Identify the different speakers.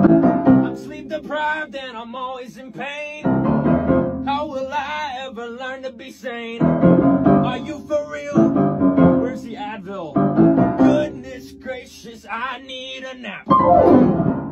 Speaker 1: I'm sleep deprived and I'm always in pain. How will I ever learn to be sane? Are you for real? Where's the Advil? Goodness gracious, I need a nap.